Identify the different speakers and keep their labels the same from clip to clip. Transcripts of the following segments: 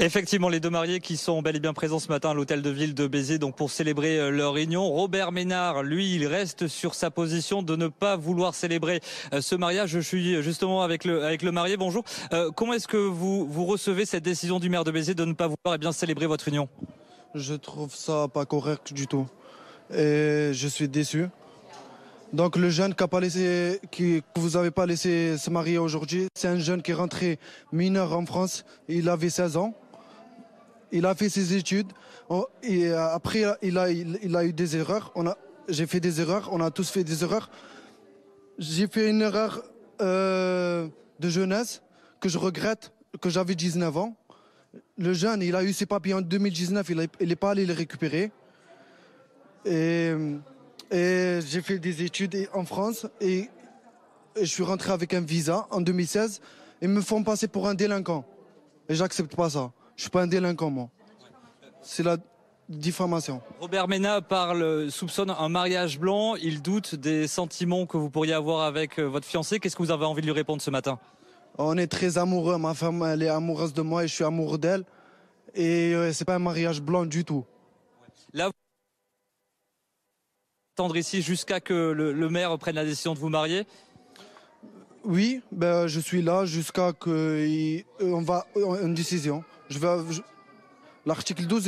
Speaker 1: Effectivement, les deux mariés qui sont bel et bien présents ce matin à l'hôtel de ville de Béziers donc pour célébrer leur réunion. Robert Ménard, lui, il reste sur sa position de ne pas vouloir célébrer ce mariage. Je suis justement avec le marié. Bonjour. Comment est-ce que vous recevez cette décision du maire de Béziers de ne pas vouloir bien célébrer votre union?
Speaker 2: Je trouve ça pas correct du tout. Et je suis déçu. Donc le jeune que vous n'avez pas laissé se marier aujourd'hui, c'est un jeune qui est rentré mineur en France. Il avait 16 ans. Il a fait ses études. Et après, il a eu des erreurs. J'ai fait des erreurs. On a tous fait des erreurs. J'ai fait une erreur de jeunesse que je regrette, que j'avais 19 ans. Le jeune, il a eu ses papiers en 2019. Il n'est pas allé les récupérer. Et j'ai fait des études en France. Et je suis rentré avec un visa en 2016. Ils me font passer pour un délinquant. Et j'accepte pas ça. Je suis pas un délinquant, moi. C'est la diffamation.
Speaker 1: Robert Ménard soupçonne un mariage blanc. Il doute des sentiments que vous pourriez avoir avec votre fiancée. Qu'est-ce que vous avez envie de lui répondre ce matin?
Speaker 2: On est très amoureux. Ma femme, elle est amoureuse de moi et je suis amoureux d'elle. Et c'est pas un mariage blanc du tout.
Speaker 1: Là, vous attendre ici jusqu'à que le maire prenne la décision de vous marier?
Speaker 2: Oui, je suis là jusqu'à qu'on va une décision. L'article 12,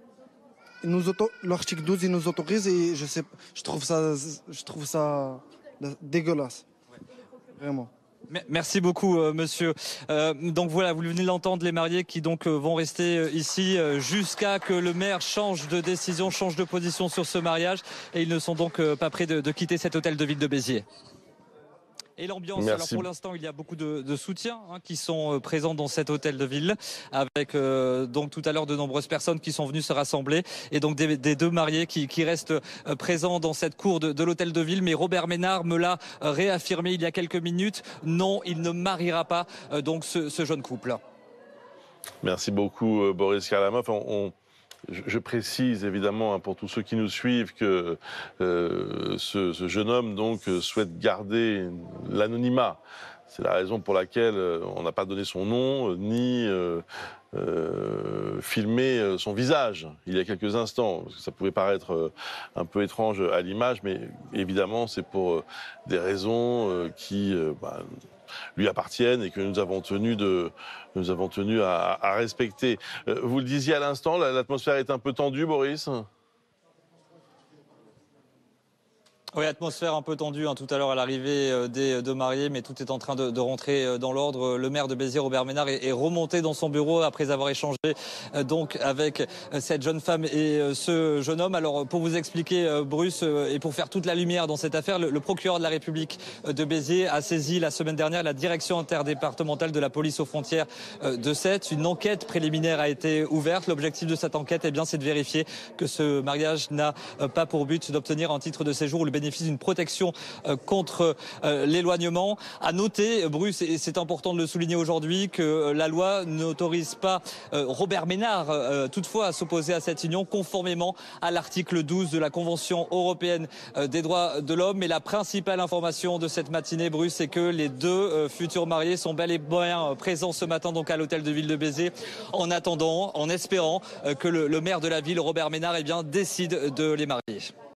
Speaker 2: il nous autorise et je trouve ça dégueulasse. Vraiment.
Speaker 1: Merci beaucoup, monsieur. Donc voilà, vous venez de l'entendre, les mariés qui donc vont rester ici jusqu'à que le maire change de décision, change de position sur ce mariage. Et ils ne sont donc pas prêts de quitter cet hôtel de ville de Béziers. Et l'ambiance, alors pour l'instant, il y a beaucoup de soutiens qui sont présents dans cet hôtel de ville, avec donc tout à l'heure de nombreuses personnes qui sont venues se rassembler, et donc des deux mariés qui restent présents dans cette cour de l'hôtel de ville. Mais Robert Ménard me l'a réaffirmé il y a quelques minutes, non, il ne mariera pas donc ce jeune couple.
Speaker 3: Merci beaucoup Boris Karlamov. Je précise évidemment pour tous ceux qui nous suivent que ce jeune homme donc souhaite garder l'anonymat. C'est la raison pour laquelle on n'a pas donné son nom ni filmé son visage il y a quelques instants. Parce que ça pouvait paraître un peu étrange à l'image, mais évidemment c'est pour des raisons qui lui appartiennent et que nous avons tenu à respecter. Vous le disiez à l'instant, l'atmosphère est un peu tendue, Boris ?
Speaker 1: Oui, atmosphère un peu tendue tout à l'heure à l'arrivée des deux mariés, mais tout est en train de rentrer dans l'ordre. Le maire de Béziers, Robert Ménard, est remonté dans son bureau après avoir échangé donc avec cette jeune femme et ce jeune homme. Alors pour vous expliquer, Bruce, et pour faire toute la lumière dans cette affaire, le procureur de la République de Béziers a saisi la semaine dernière la direction interdépartementale de la police aux frontières de Sète. Une enquête préliminaire a été ouverte. L'objectif de cette enquête, c'est de vérifier que ce mariage n'a pas pour but d'obtenir un titre de séjour ou le bénéficie d'une protection contre l'éloignement. À noter, Bruce, et c'est important de le souligner aujourd'hui, que la loi n'autorise pas Robert Ménard toutefois à s'opposer à cette union conformément à l'article 12 de la Convention européenne des droits de l'homme. Mais la principale information de cette matinée, Bruce, c'est que les deux futurs mariés sont bel et bien présents ce matin donc à l'hôtel de ville de Béziers, en attendant, en espérant que le maire de la ville, Robert Ménard, décide de les marier.